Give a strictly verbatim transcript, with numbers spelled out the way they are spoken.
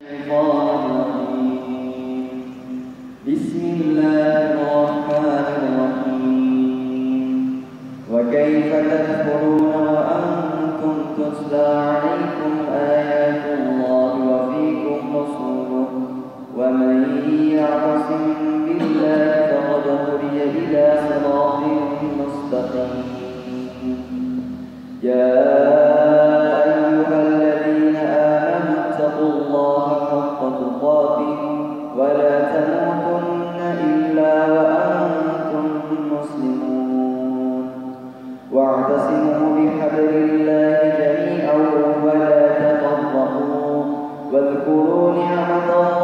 الشيطان الرجيم. بسم الله الرحمن الرحيم. وكيف تكفرون وأنتم تتلى عليكم آيات الله وفيكم رسوله ومن يعتصم بالله فقد هدي إلى صراط مستقيم. يا أيها الذين آمنوا اتقوا الله حق تقاته ولا تموتن إلا وأنتم مسلمون واعتصموا بحبل الله جميعا ولا تفرقوا واذكروا نعمة